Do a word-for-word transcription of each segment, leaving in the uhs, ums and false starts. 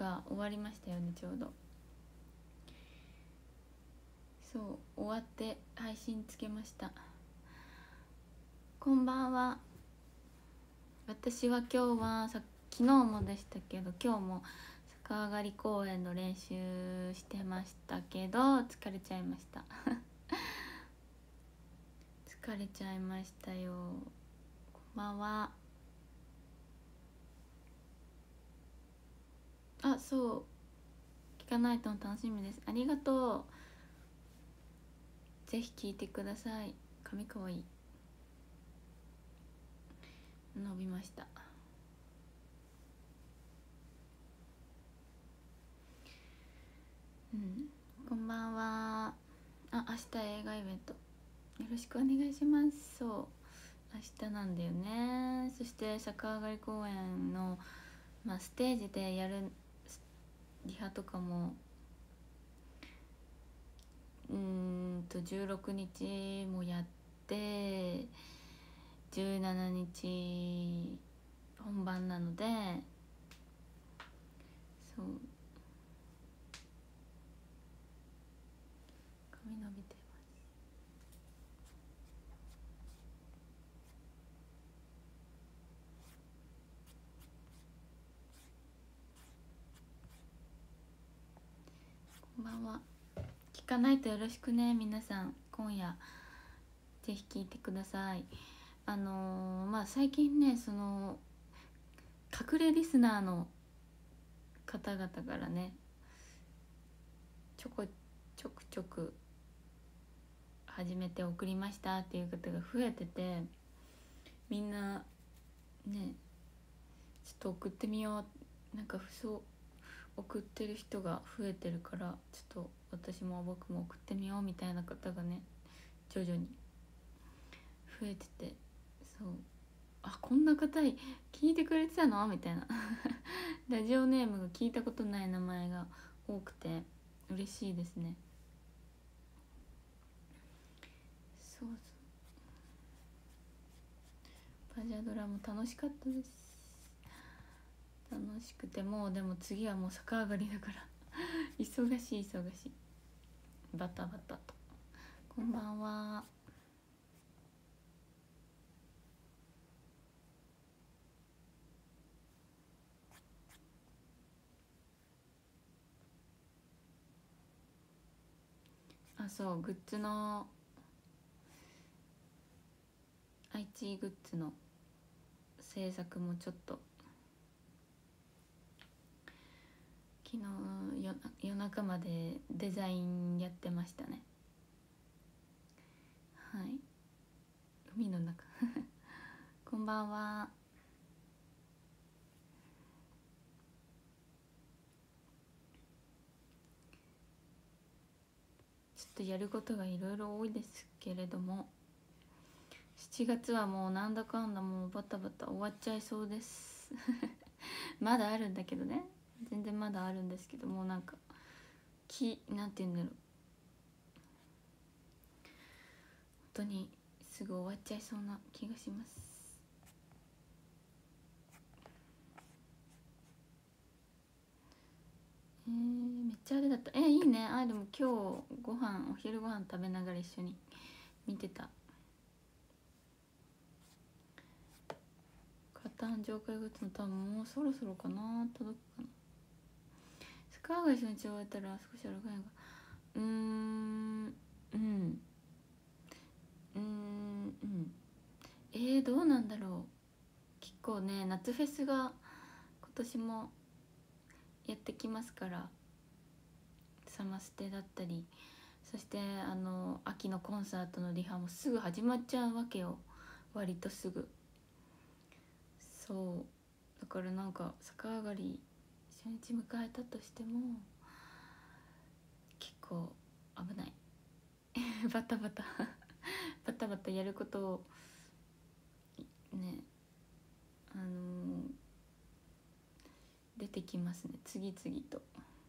が終わりましたよね、ちょうど。そう終わって配信つけました。こんばんは。私は今日はさ昨日もでしたけど、今日も逆上がり公園の練習してましたけど疲れちゃいました疲れちゃいましたよ。こんばんは。あ、そう聞かないと楽しみです。ありがとう。ぜひ聞いてください。髪かわいい。伸びました。うん、こんばんは。あ、明日映画イベントよろしくお願いします。そう明日なんだよね。そして逆上がり公演の、まあ、ステージでやるリハとかもうーんとじゅうろくにちもやってじゅうしちにち本番なので、そう髪伸びてます。こんばんは。聞かないとよろしくね皆さん。今夜ぜひ聞いてください。あのー、まあ最近ね、その隠れリスナーの方々からねちょこちょくちょく初めて送りましたっていう方が増えてて、みんなねちょっと送ってみよう、なんかそう送ってる人が増えてるから、ちょっと私も僕も送ってみようみたいな方がね徐々に増えてて、そうあこんな方聞いてくれてたのみたいなラジオネームが聞いたことない名前が多くて嬉しいですね。そうそうパジャドラも楽しかったです。楽しくて、もうでも次はもう逆上がりだから忙しい忙しい、バタバタと。こんばんは。あ、そうグッズの愛知グッズの制作もちょっと昨日夜夜中までデザインやってましたね。はい、海の中こんばんは。ちょっとやることがいろいろ多いですけれども、しちがつはもうなんだかんだもうバタバタ終わっちゃいそうですまだあるんだけどね、全然まだあるんですけども、なんかきなんて言うんだろう、本当にすぐ終わっちゃいそうな気がします。えー、めっちゃあれだった。えー、いいね。あでも今日ご飯お昼ご飯食べながら一緒に見てた。カタン上海グッズの多分もうそろそろかな、届くかな。スカーが一緒に終えたら少しあるかいがうーんうんうーんうんえー、どうなんだろう。結構ね夏フェスが今年もやってきますから、サマステだったり、そしてあの秋のコンサートのリハもすぐ始まっちゃうわけよ、割とすぐ。そうだからなんか逆上がり初日迎えたとしても結構危ないバタバタバタバタやることをね、あのー、出てきますね次々と。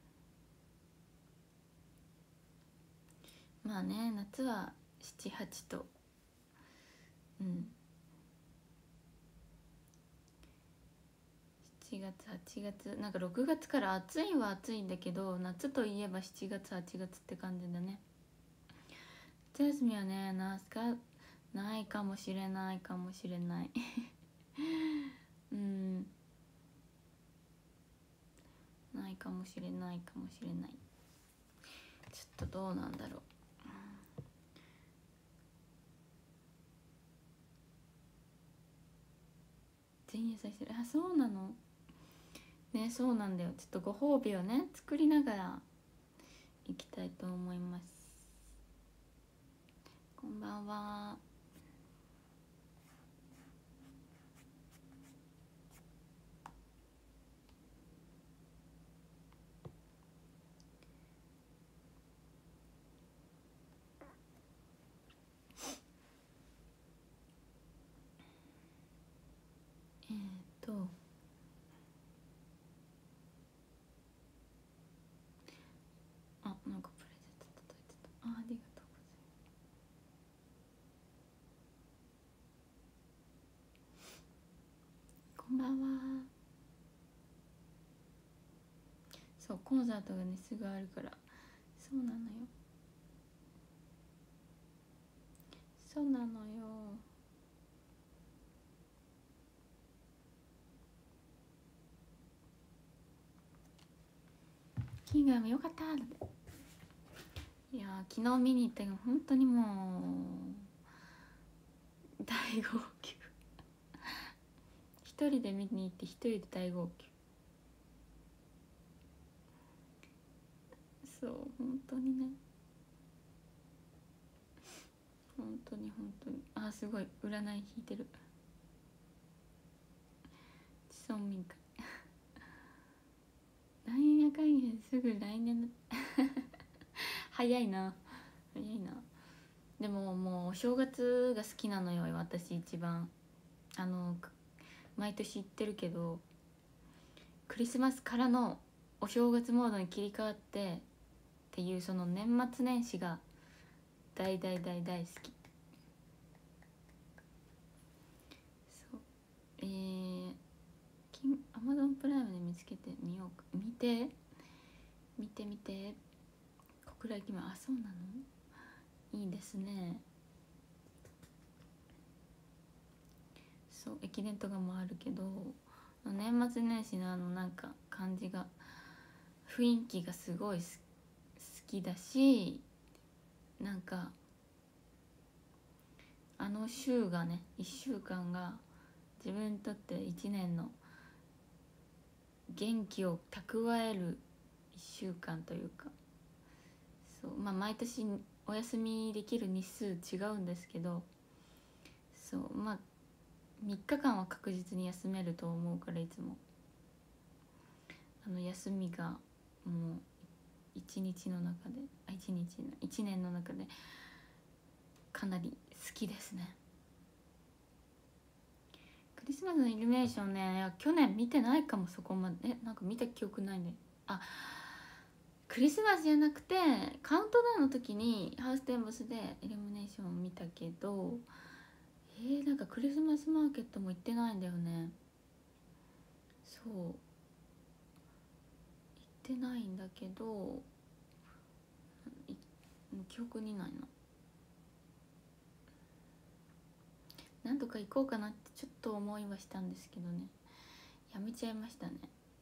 まあね夏はしちはちとうんしちしがつはちがつ、なんかろくがつから暑いは暑いんだけど、夏といえばしちがつはちがつって感じだね。夏休みはね、なんすかないかもしれないかもしれないうん、ないかもしれないかもしれない。ちょっとどうなんだろう。前夜祭してる。あ、そうなのね。そうなんだよ。ちょっとご褒美をね作りながらいきたいと思います。こんばんは。えー、っとあ、なんかプレゼント届いてた。あ、ありがとうございます。こんばんは。そう、コンサートがねすぐあるから。そうなのよ、そうなのよ。キングダムよかった。いや昨日見に行ったけど本当にもう大号泣一人で見に行って一人で大号泣。そう本当にね、本当に本当に。あ、すごい占い引いてる。地村民会なんやかんやすぐ来年だ早いな早いな。でももうお正月が好きなのよ私一番。あの毎年行ってるけど、クリスマスからのお正月モードに切り替わってっていうその年末年始が大大大大好き。そう、えー、アマゾンプライムで見つけてみようか。見て見て見て小倉駅前。あ、そうなの、いいですね。そう、駅伝とかもあるけど年末年始のあのなんか感じが、雰囲気がすごい好きだし、なんかあの週がねいっしゅうかんが自分にとっていちねんの元気を蓄えるいっしゅうかんというか、そう、まあ毎年お休みできる日数違うんですけど、そうまあみっかかんは確実に休めると思うから、いつもあの休みがもう一日の中で、あ一日の一年の中でかなり好きですね。クリスマスのイルミネーションね、いや去年見てないかも。そこまでえなんか見た記憶ないね。あ、クリスマスじゃなくてカウントダウンの時にハウステンボスでイルミネーションを見たけど、えー、なんかクリスマスマーケットも行ってないんだよね。そう行ってないんだけど、記憶にないな。何度か行こうかなってちょっと思いはしたんですけどね、やめちゃいましたね。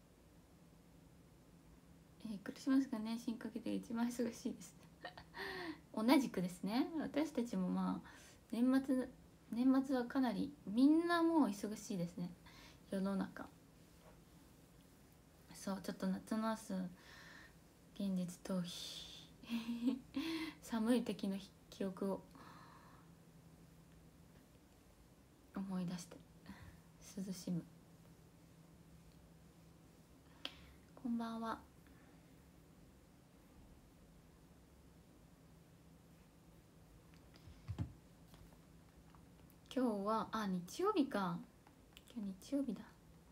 えー、クリスマスが年始にかけて一番忙しいです同じくですね。私たちもまあ年末年末はかなりみんなもう忙しいですね、世の中。そうちょっと夏の朝現実逃避寒い時の記憶を思い出して涼しむ。こんばんは。今日はあ日曜日か。今日日曜日だ。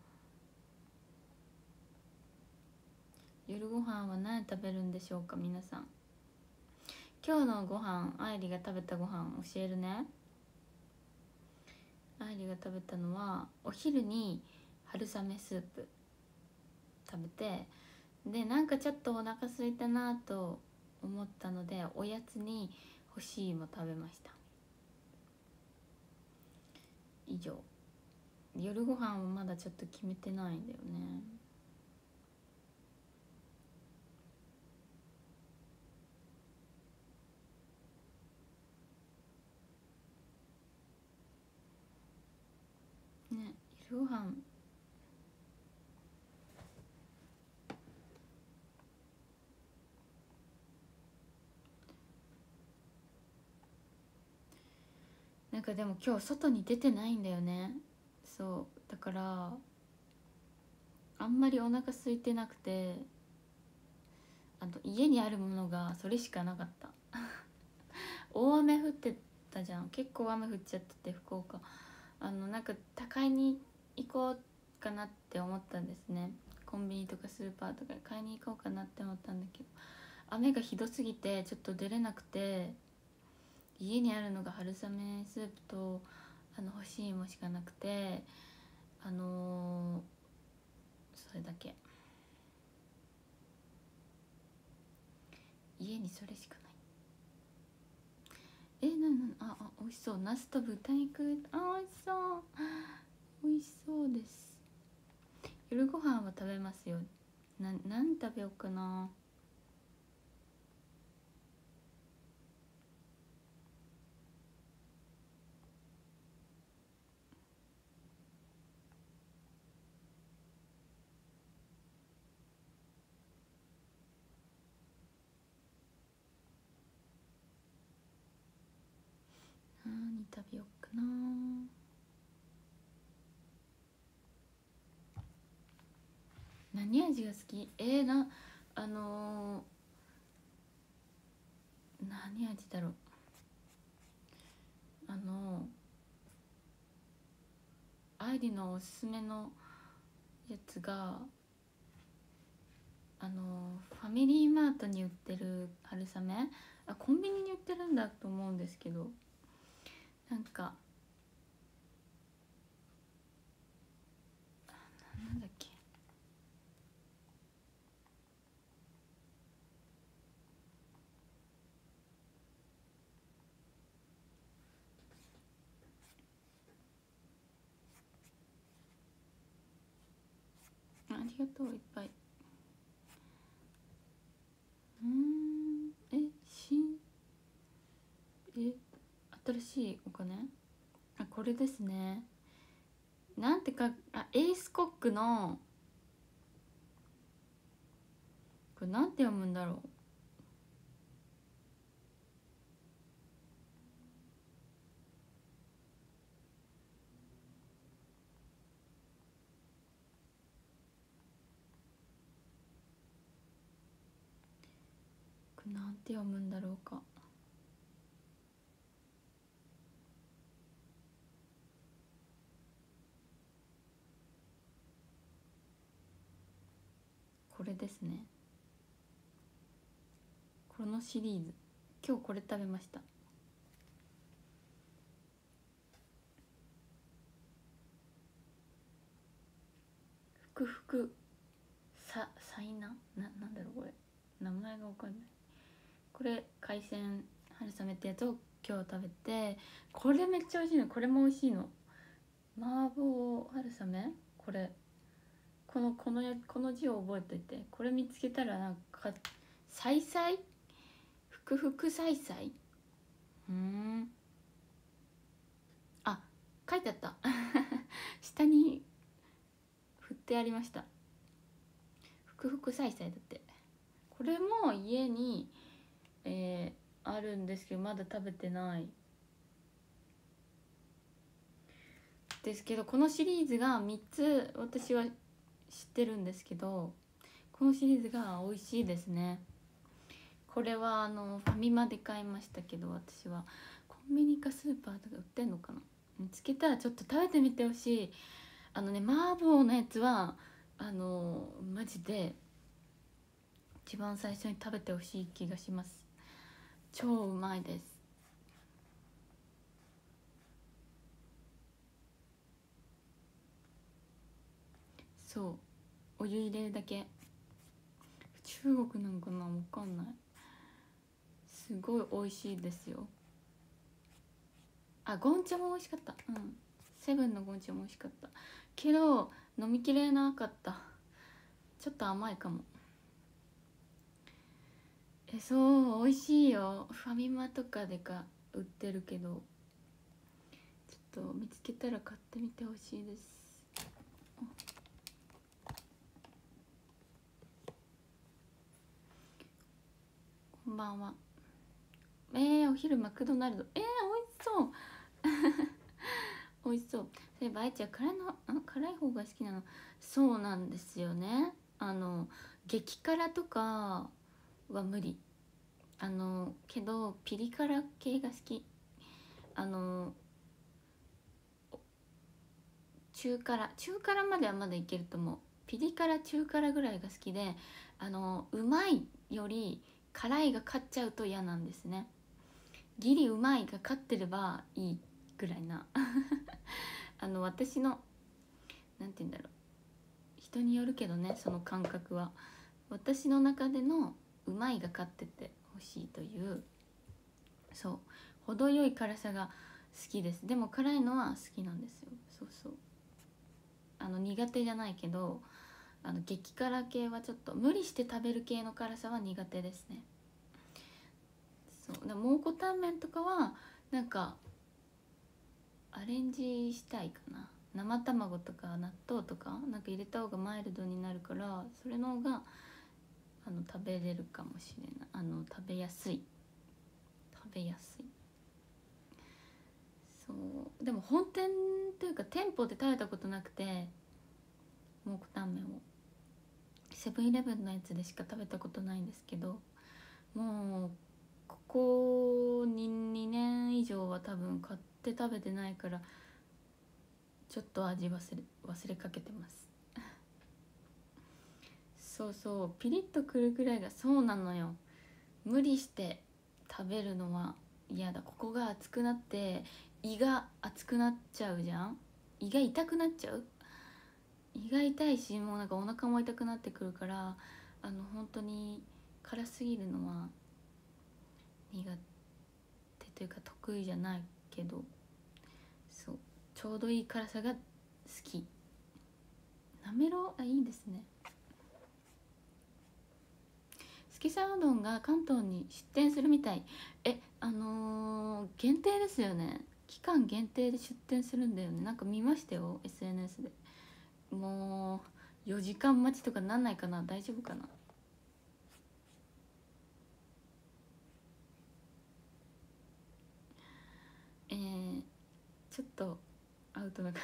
夜ご飯は何食べるんでしょうか皆さん。今日のご飯、愛理が食べたご飯教えるね。愛理が食べたのはお昼に春雨スープ食べて、でなんかちょっとお腹空いたなと思ったのでおやつに干し芋食べました。以上。夜ご飯はまだちょっと決めてないんだよね。ね、夜ご飯なんかでも今日外に出てないんだよね。そうだからあんまりお腹空いてなくて、あと家にあるものがそれしかなかった大雨降ってたじゃん、結構雨降っちゃってて福岡、あのなんか高いに行こうかなって思ったんですね。コンビニとかスーパーとか買いに行こうかなって思ったんだけど、雨がひどすぎてちょっと出れなくて、家にあるのが春雨スープとあの干し芋しかなくて、あのー、それだけ、家にそれしかない。え、ななああ美味しそう、ナスと豚肉、あ美味しそう、美味しそうです。夜ご飯は食べますよ。な何食べようかな。何食べようかな。何味が好き？えー、なあのー、何味だろう。あのー、愛理のおすすめのやつが、あのー、ファミリーマートに売ってる春雨、あコンビニに売ってるんだと思うんですけど、なんかなんだっけ、ありがとういっぱい。うーんえ新え新しいお金、あこれですね。なんてか、あエースコックのこれなんて読むんだろう。これなんて読むんだろうか。これですね。このシリーズ今日これ食べました。ふくふくささいなななんだろうこれ、名前がわかんない。これ海鮮春雨ってやつを今日食べて、これめっちゃ美味しいの。これも美味しいの。麻婆春雨、これこのこのやこの字を覚えといて、これ見つけたらなんかさいさいふくふくさいさい、うーんあ書いてあった下に振ってありました。ふくふくさいさいだって。これも家に、えー、あるんですけどまだ食べてないですけど、このシリーズがみっつ私は知ってるんですけど、このシリーズが美味しいですね。これはあのファミマで買いましたけど、私はコンビニかスーパーとか売ってんのかな、見つけたらちょっと食べてみてほしい。あのね麻婆のやつはあのマジで一番最初に食べてほしい気がします。超うまいです。そうお湯入れるだけ。中国なんかな、わかんない。すごい美味しいですよ。あ、ゴンチャも美味しかった。うん、セブンのゴンチャも美味しかったけど飲みきれなかった。ちょっと甘いかも。え、そう美味しいよ。ファミマとかでか売ってるけど、ちょっと見つけたら買ってみてほしいです。こんばんは。えー、お昼マクドナルド。えー、美味しそう美味しそう。そういえばあいちゃん辛いの、ん辛い方が好きなの。そうなんですよね。あの激辛とかは無理。あのけどピリ辛系が好き。あの中辛中辛まではまだいけると思う。ピリ辛中辛ぐらいが好きで、あのうまいより辛いが勝っちゃうと嫌なんですね。ギリうまいが勝ってればいいぐらいなあの私のなんて言うんだろう、人によるけどね、その感覚は。私の中でのうまいが勝っててほしいという、そう程よい辛さが好きです。でも辛いのは好きなんですよ。そうそう、あの苦手じゃないけど、あの激辛系はちょっと無理して食べる系の辛さは苦手ですね。そうだ、蒙古タンメンとかはなんかアレンジしたいかな。生卵とか納豆とかなんか入れた方がマイルドになるから、それの方があの食べれるかもしれない。あの食べやすい食べやすい。そうでも本店というか店舗で食べたことなくて、蒙古タンメンをセブンイレブンのやつでしか食べたことないんですけど、もうここ に, にねん以上は多分買って食べてないから、ちょっと味忘れ忘れかけてますそうそう、ピリッとくるぐらいが、そうなのよ。無理して食べるのは嫌だ。ここが熱くなって胃が熱くなっちゃうじゃん。胃が痛くなっちゃう。胃が痛いし、もうなんかお腹も痛くなってくるから、あの本当に辛すぎるのは苦手というか得意じゃないけど、そう、ちょうどいい辛さが好き。なめろう、あ、いいですね。すきさうどんが関東に出店するみたい。え、あのー、限定ですよね。期間限定で出店するんだよね。なんか見ましたよ エスエヌエス で。もうよじかん待ちとかなんないかな。大丈夫かな。えー、ちょっとアウトなか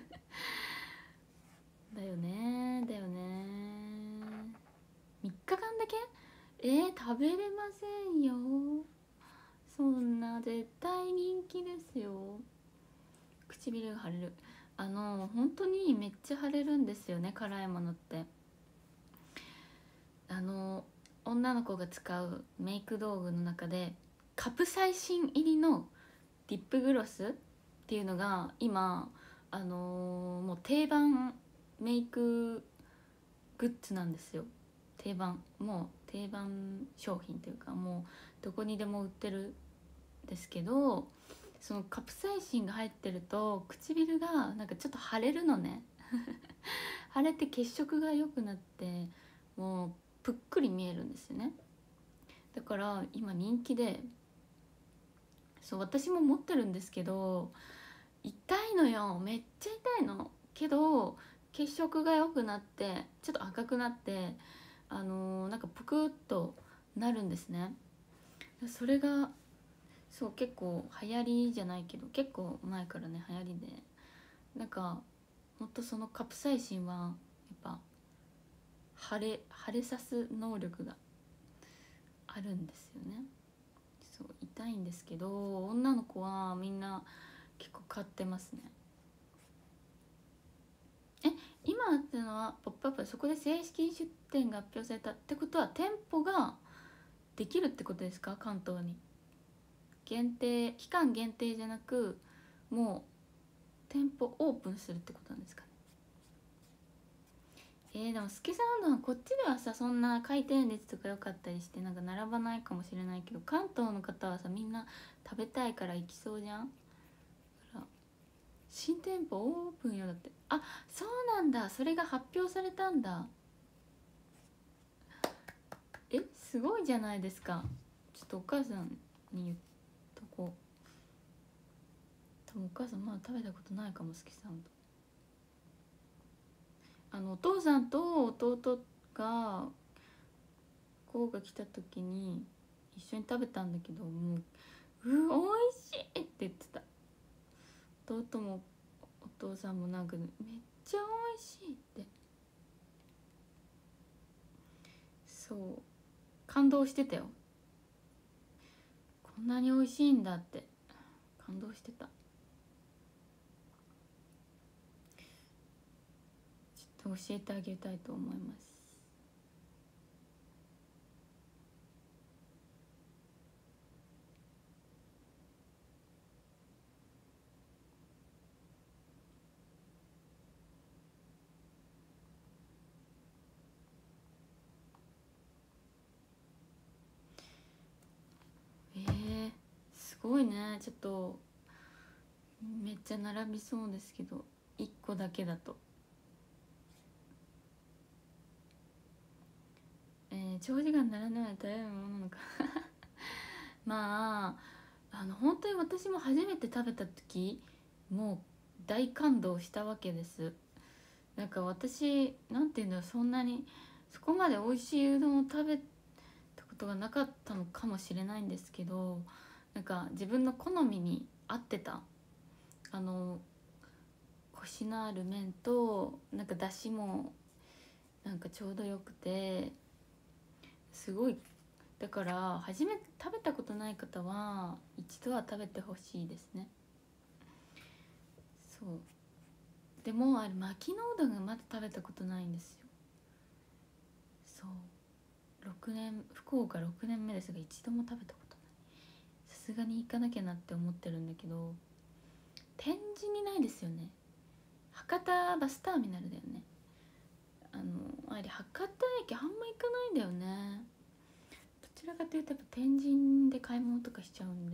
だよねだよね。みっかかんだけ。えー、食べれませんよ。そんな絶対人気ですよ。唇が腫れる。あの本当にめっちゃ腫れるんですよね、辛いものって。あの女の子が使うメイク道具の中でカプサイシン入りのリップグロスっていうのが今、あのーもう定番メイクグッズなんですよ。定番、もう定番商品というか、もうどこにでも売ってるんですけど、そのカプサイシンが入ってると唇がなんかちょっと腫れるのね腫れて血色が良くなって、もうぷっくり見えるんですよね。だから今人気で、そう、私も持ってるんですけど、痛いのよ、めっちゃ痛いのけど、血色が良くなってちょっと赤くなって、あのー、なんかぷくっとなるんですね。それがそう結構流行りじゃないけど、結構前からね流行りで、なんかほんとそのカプサイシンはやっぱ腫れ腫れさす能力があるんですよね。そう痛いんですけど、女の子はみんな結構買ってますね。え、今あったのは「ポップアップ」そこで正式出店が発表されたってことは、店舗ができるってことですか？関東に限定、期間限定じゃなく、もう店舗オープンするってことなんですかね。 えー、でもスケサンドはこっちではさそんな回転率とか良かったりしてなんか並ばないかもしれないけど、関東の方はさみんな食べたいから行きそうじゃん。ほら新店舗オープンよだって。あ、そうなんだ、それが発表されたんだ。え、すごいじゃないですか。ちょっとお母さんに言っとこう。多分お母さんまだ食べたことないかも、スケサンド。あのお父さんと弟がこうが来た時に一緒に食べたんだけど、もう「うおいしい!」って言ってた。弟もお父さんもなんかめっちゃおいしいって、そう感動してたよ。こんなにおいしいんだって感動してた。ちょっと教えてあげたいと思います。えー、すごいね。ちょっとめっちゃ並びそうですけどいっこだけだと。えー、長時間並んでないと食べるものなのかまああの本当に私も初めて食べた時もう大感動したわけです。なんか私なんていうんだろう、そんなにそこまで美味しいうどんを食べたことがなかったのかもしれないんですけど、なんか自分の好みに合ってた。あのコシのある麺となんかだしもなんかちょうどよくてすごい。だから初めて食べたことない方は一度は食べてほしいですね。そうでもあれ巻きのうどんがまだ食べたことないんですよ。そうろくねん福岡ろくねんめですが一度も食べたことない。さすがに行かなきゃなって思ってるんだけど、天神にないですよね。博多バスターミナルだよね。あのあれ博多駅あんま行かないんだよね。どちらかというとやっぱ天神で買い物とかしちゃうんで、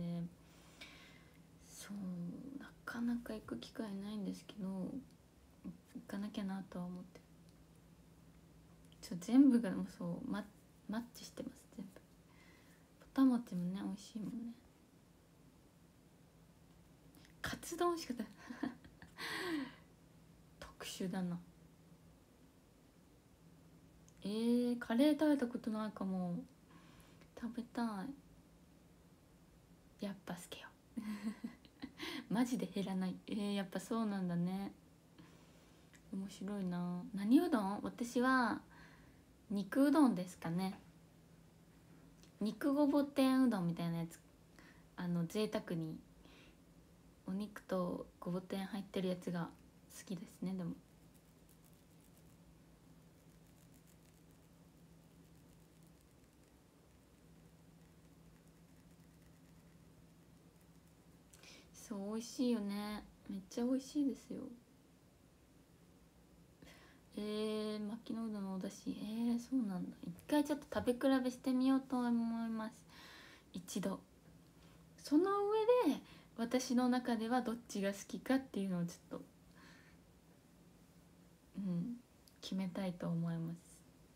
そうなかなか行く機会ないんですけど行かなきゃなとは思ってる。ちょ全部がもうそうママッチしてます。全部ポタもちもね美味しいもんね。カツ丼しか食べ特殊だな。えー、カレー食べたことないかも。食べたい。やっぱ好きよマジで減らない。えー、やっぱそうなんだね。面白いな。何うどん？私は肉うどんですかね。肉ごぼ天うどんみたいなやつ。あの贅沢にお肉とごぼ天入ってるやつが好きですね。でもそう美味しいよね。めっちゃ美味しいですよ。えー、巻きのうどんのおだし、えー、そうなんだ。一回ちょっと食べ比べしてみようと思います。一度。その上で私の中ではどっちが好きかっていうのをちょっとうん決めたいと思います。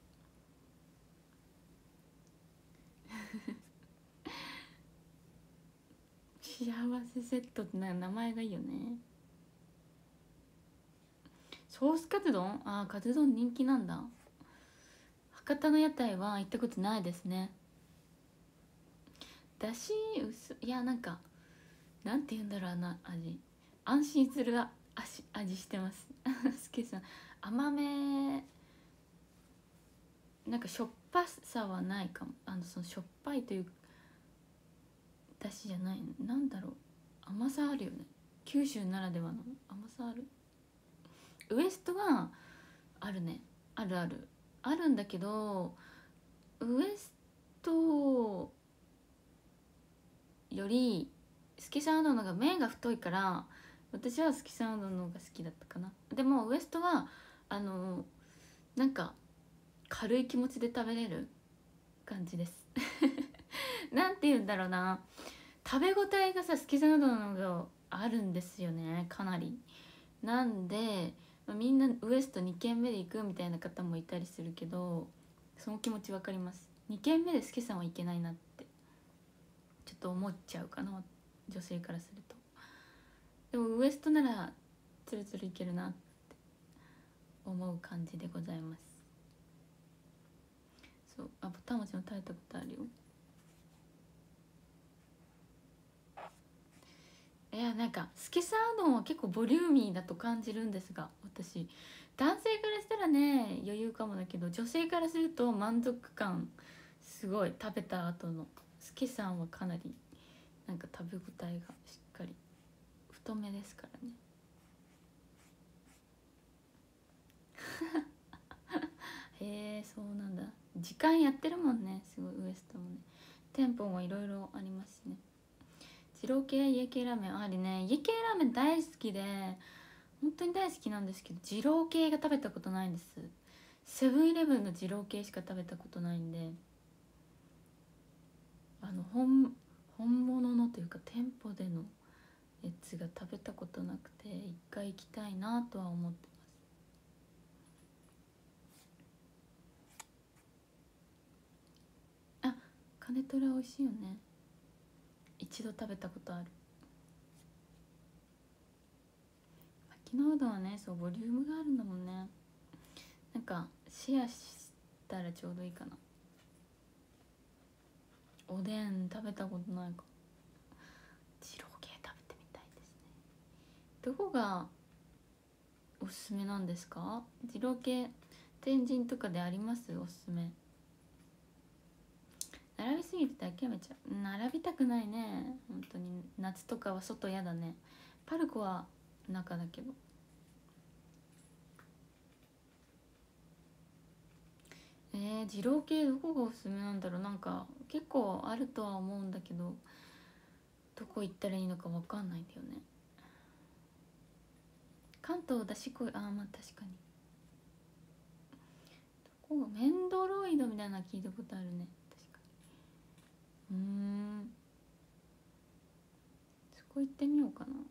幸せセットってな名前がいいよね。ソースカツ丼、あーカツ丼人気なんだ。博多の屋台は行ったことないですね。だし薄いやなんかなんて言うんだろうな、味安心する味味してますすけさん甘めなんかしょっぱさはないかも。あのそのしょっぱいというだしじゃない、なんだろう、甘さあるよね。九州ならではの甘さある。ウエストはあるね。あるあるあるんだけどウエストよりスキサンドの方が麺が太いから私はスキサンドの方が好きだったかな。でもウエストはあのなんか軽い気持ちで食べれる感じですなんて言うんだろうな、食べ応えがさスケさんうどんのがあるんですよね、かなり。なんで、まあ、みんなウエストに軒目で行くみたいな方もいたりするけど、その気持ち分かります。に軒目でスケさんはいけないなってちょっと思っちゃうかな、女性からすると。でもウエストならツルツルいけるなって思う感じでございます。そう、あ、ぼたもちも食べたことあるよ。いや、なんかスケさんうどんは結構ボリューミーだと感じるんですが、私男性からしたらね余裕かもだけど、女性からすると満足感すごい。食べた後のスケさんはかなりなんか食べ応えがしっかり、太めですからねへえ、そうなんだ。時間やってるもんね、すごいウエストもね。店舗もいろいろありますしね。二郎系家系ラーメンありね。家系ラーメン大好きで本当に大好きなんですけど、二郎系が食べたことないんです。セブンイレブンの二郎系しか食べたことないんで、あの本本物のというか店舗でのやつが食べたことなくて、一回行きたいなとは思ってます。あ、金虎美味しいよね。一度食べたことある。巻きのうどんはね、そうボリュームがあるんだもんね。なんかシェアしたらちょうどいいかな。おでん食べたことないか。二郎系食べてみたいですね。どこがおすすめなんですか？二郎系天神とかであります？おすすめ。並びすぎて諦めちゃう。並びたくないね、本当に。夏とかは外やだね。パルコは中だけど。えー、二郎系どこがおすすめなんだろう。なんか結構あるとは思うんだけど、どこ行ったらいいのか分かんないんだよね。関東だしこい、ああまあ確かに。どこメンドロイドみたいなの聞いたことあるね、確かに。うーん、そこ行ってみようかな。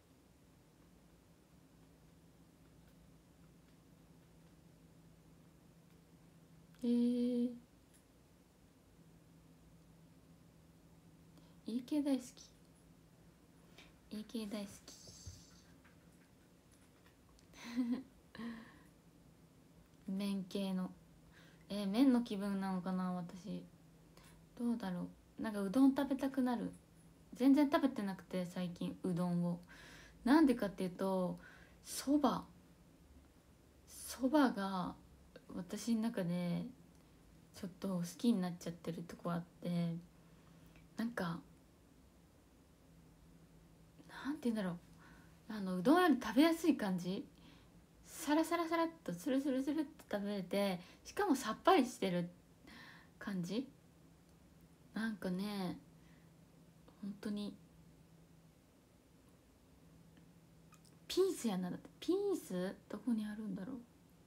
えー、家系大好き。家系大好き。麺系の、えー、麺の気分なのかな私。どうだろう。なんかうどん食べたくなる。全然食べてなくて最近うどんを。なんでかっていうと、そばそばが私の中でちょっと好きになっちゃってるとこあって、なんかなんて言うんだろう、あのうどんより食べやすい感じ。サラサラサラっとスルスルスルっと食べれて、しかもさっぱりしてる感じ。なんかね、本当にピースやな。だってピースどこにあるんだろう。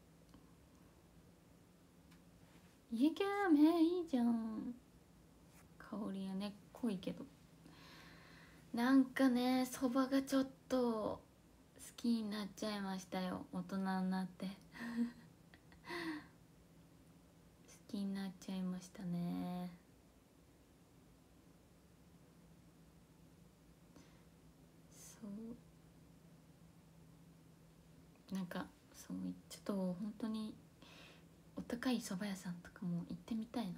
家系ラーメンいいじゃん。香りがね濃いけど、なんかねそばがちょっと好きになっちゃいましたよ、大人になって好きになっちゃいましたね。そうなんか、そうちょっと本当にお高い蕎麦屋さんとかも行ってみたいな。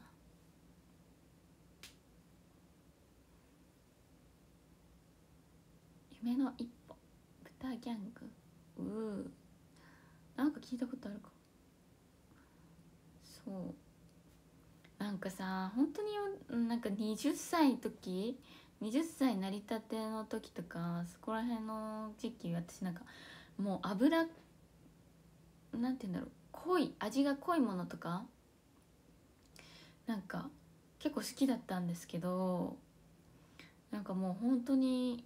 夢の一歩、豚ギャング、うー、なんか聞いたことあるか。そうなんかさ、本当になんかはたちの時、はたちなりたての時とか、そこら辺の時期、私なんかもう油、なんて言うんだろう、濃い味が濃いものとかなんか結構好きだったんですけど、なんかもう本当に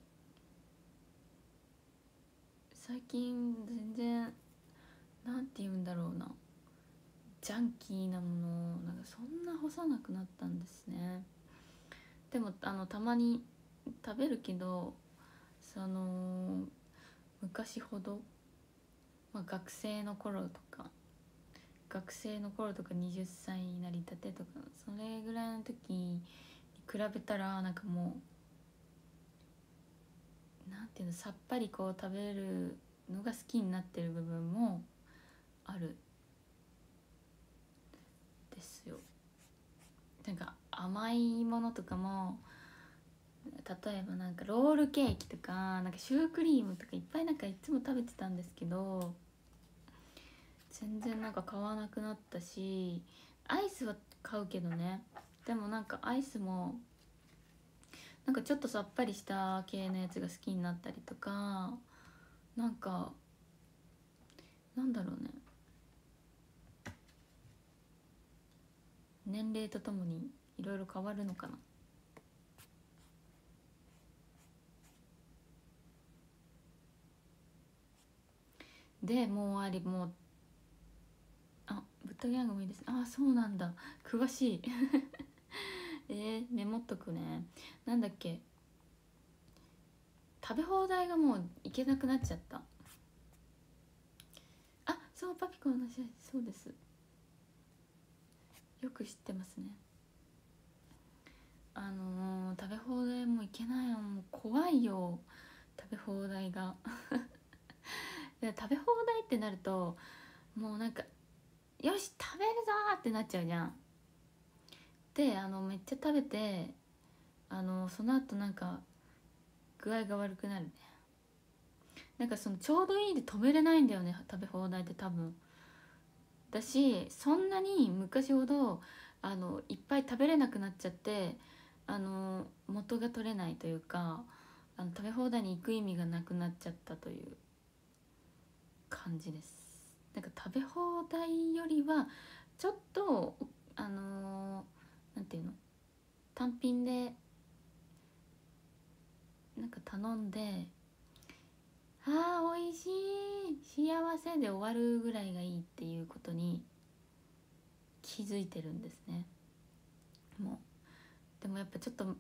最近全然、なんて言うんだろうな、 ジャンキーなものなんかそんな干さなくなったんですね。でもあのたまに食べるけど、その昔ほど、まあ、学生の頃とか学生の頃とかはたちになりたてとかそれぐらいの時に比べたらなんかもうなんていうの、さっぱりこう食べるのが好きになってる部分もあるですよ。なんか甘いものとかも、例えばなんかロールケーキとかなんかシュークリームとかいっぱいなんかいつも食べてたんですけど、全然なんか買わなくなったし、アイスは買うけどね。でもなんかアイスもなんかちょっとさっぱりした系のやつが好きになったりとか、なんかなんだろうね、年齢とともにいろいろ変わるのかな。でもうありもうあブッダギャングもいいです。あ、そうなんだ、詳しいえー、メモっとくね。なんだっけ、食べ放題がもう行けなくなっちゃった。あ、そう、パピコの話、そうです、よく知ってますね。あのー、食べ放題も行けないよ、もう怖いよ食べ放題がで食べ放題ってなるともうなんかよし食べるぞーってなっちゃうじゃん。であのめっちゃ食べて、あのその後なんか具合が悪くなるね。なんかそのちょうどいいで止めれないんだよね、食べ放題って多分。だしそんなに昔ほどあのいっぱい食べれなくなっちゃって、あの元が取れないというか、あの食べ放題に行く意味がなくなっちゃったという感じです。なんか食べ放題よりはちょっとあのなんていうの、単品でなんか頼んで、あー美味しい幸せで終わるぐらいがいいっていうことに気づいてるんですね。もうでもやっぱちょっとね、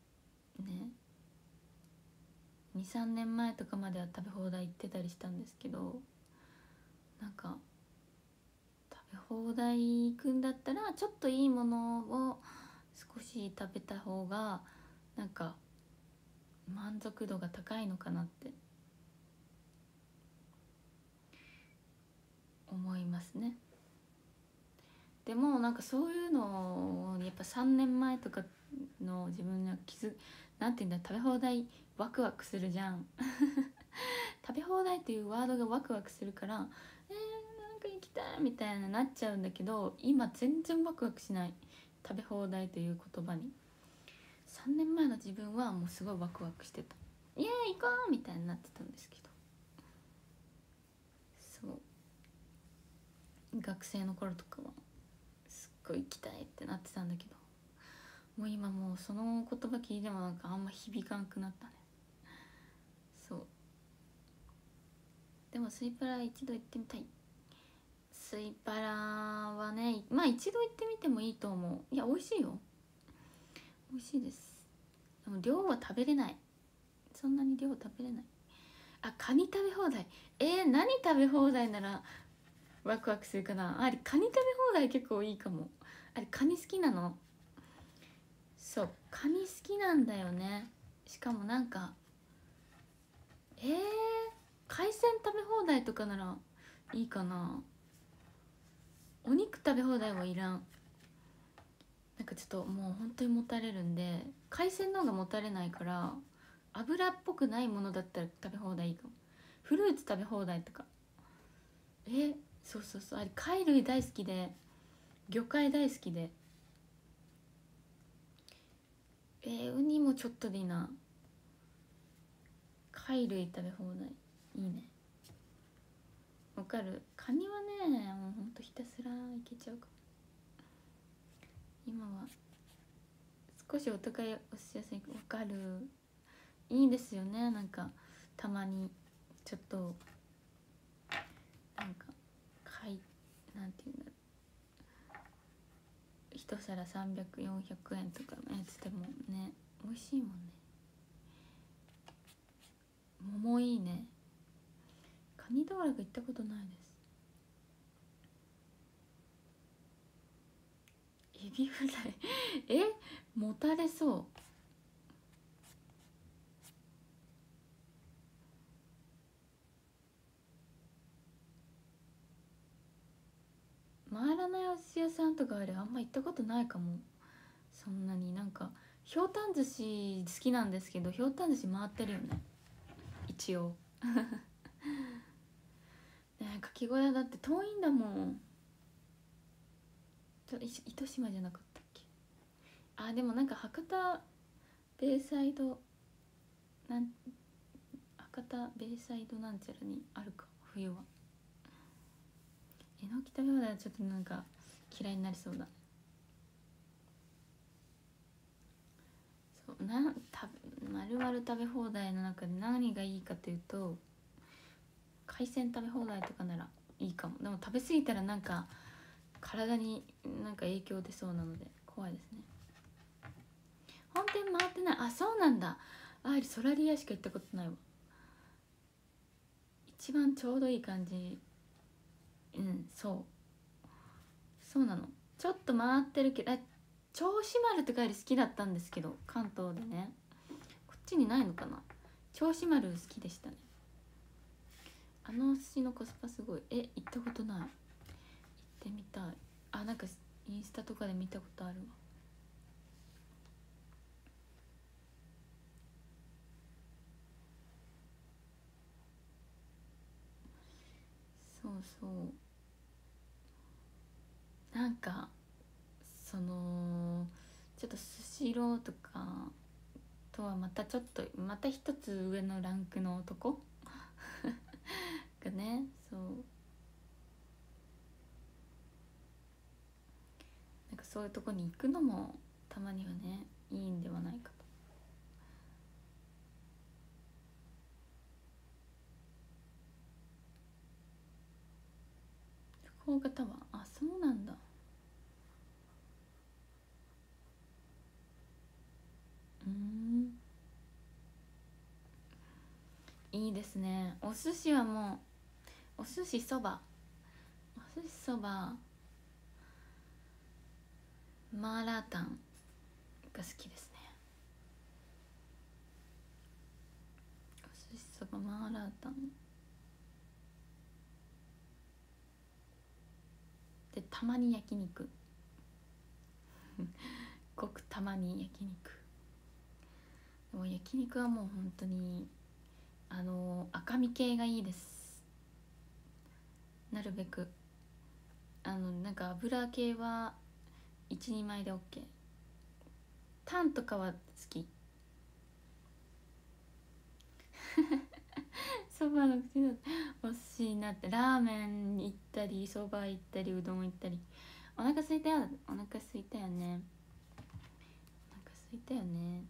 にさんねんまえとかまでは食べ放題行ってたりしたんですけど、なんか食べ放題行くんだったらちょっといいものを少し食べた方がなんか満足度が高いのかなって思いますね。でもなんかそういうのをやっぱさんねんまえとかの自分には気づなんていうんだ、食べ放題ワクワクするじゃん食べ放題っていうワードがワクワクするから、えー、なんか行きたいみたいななっちゃうんだけど、今全然ワクワクしない。食べ放題という言葉に。さんねんまえの自分はもうすごいワクワクしてた。イエーイ行こうみたいになってたんですけど、そう学生の頃とかはすっごい行きたいってなってたんだけど、もう今もうその言葉聞いてもなんかあんま響かんくなったね。そうでもスイパラ一度行ってみたい。スイパラはね、まあ一度行ってみてもいいと思う。いや美味しいよ、美味しいです。でも量は食べれない、そんなに量食べれない。あ、カニ食べ放題、えー、何食べ放題ならワクワクするかな。あれカニ食べ放題結構いいかも。あれカニ好きなの。そうカニ好きなんだよね。しかもなんかえー、海鮮食べ放題とかならいいかな。お肉食べ放題はいらん。なんかちょっともう本当にもたれるんで、海鮮の方がもたれないから、油っぽくないものだったら食べ放題いいかも。フルーツ食べ放題とか、えそうそうそう、あれ貝類大好きで魚介大好きで、えー、ウニもちょっとでいいな。貝類食べ放題いいね。わかる。カニはねもうほんとひたすらいけちゃうかも。今は少しお高いお寿司屋さん行く。わかる、いいですよね。なんかたまにちょっとなんかかいなんていうんだろ一皿さんびゃく、よんひゃくえんとかのやつでもね美味しいもんね。桃いいね。カニ道楽行ったことないです。エビフライえもたれそう。回らないお寿司屋さんとかあれあんま行ったことないかも。そんなになんかひょうたん寿司好きなんですけど、ひょうたん寿司回ってるよね一応ねえ、かき小屋だって遠いんだもん。ちょ糸島じゃなかったっけ。あでもなんか博多ベイサイドなん博多ベイサイドなんちゃらにあるか冬は。えのき食べ放題はちょっとなんか嫌いになりそうだ。そうな食べまるまる食べ放題の中で何がいいかというと、海鮮食べ放題とかならいいかも。でも食べ過ぎたらなんか体になんか影響出そうなので怖いですね。本店回ってない。あそうなんだ。あソラリアしか行ったことないわ。一番ちょうどいい感じ。うんそうそうなの。ちょっと回ってるけど、銚子丸とかより好きだったんですけど、関東でね。こっちにないのかな。銚子丸好きでしたね。あのお寿司のコスパすごい。え行ったことない。行ってみたい。あなんかインスタとかで見たことあるわ。そうそうなんかそのちょっとスシローとかとはまたちょっとまた一つ上のランクの男がね、そうなんかそういうとこに行くのもたまにはねいいんではないかと。福岡タワー、あそうなんだ。うんいいですね。お寿司はもうお寿司そばお寿司そばマーラータンが好きですね。お寿司そばマーラータンでたまに焼肉ごくたまに焼肉。でも焼肉はもう本当にあの赤身系がいいです。なるべくあのなんか油系は一人前で OK。 タンとかは好きそばの口だって欲しいなって。ラーメン行ったりそば行ったりうどん行ったり。お腹空いたよお腹空いたよねお腹空いたよね。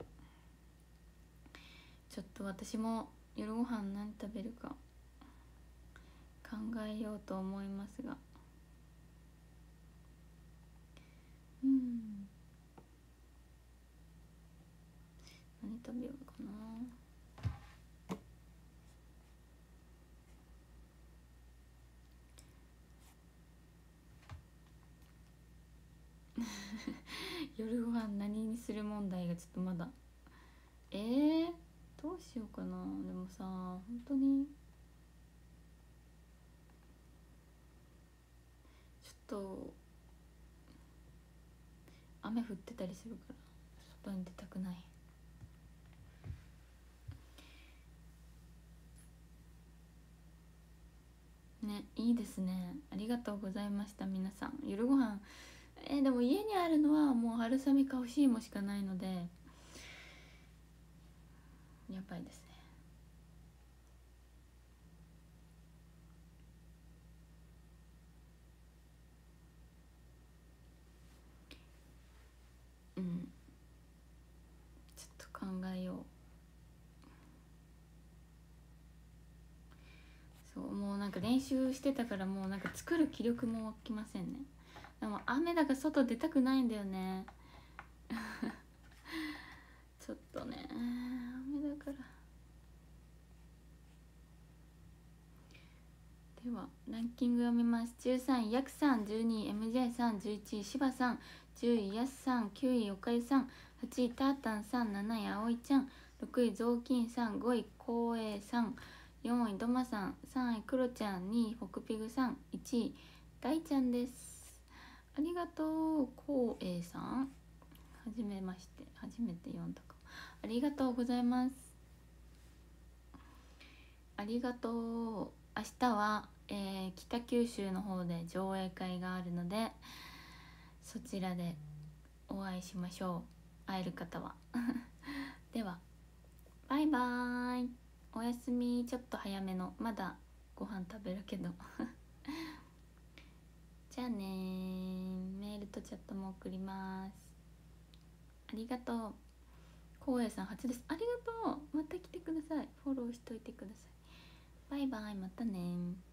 ちょっと私も夜ご飯何食べるか考えようと思いますが、うん何食べようかな。夜ご飯何にする問題がちょっとまだえー、どうしようかな。でもさ本当にちょっと雨降ってたりするから外に出たくないね。いいですね。ありがとうございました皆さん。夜ご飯えー、でも家にあるのはもう春雨か干し芋しかないのでやばいですね。うんちょっと考えよう。そうもうなんか練習してたからもうなんか作る気力も湧きませんね。 でも雨だから外出たくないんだよねちょっとね雨だから。ではランキング読みます。じゅうさんいヤクさん、じゅうにい エムジェー さん、じゅういちいしばさん、じゅういやすさん、きゅういおかゆさん、はちいたーたんさん、なないあおいちゃん、ろくいぞうきんさん、ごいこうえいさん、よんいどまさん、さんいクロちゃん、にいフォクピグさん、いちい大ちゃんです。ありがとう。こうえいさんはじめまして、初めて読んだか。ありがとうございます。ありがとう。明日は、えー北九州の方で上映会があるので、そちらでお会いしましょう。会える方はではバイバーイ。おやすみ。ちょっと早めの、まだご飯食べるけどじゃあねー。メールとチャットも送ります。ありがとう。こうえいさん初です。ありがとう。また来てください。フォローしといてください。バイバイ。またねー。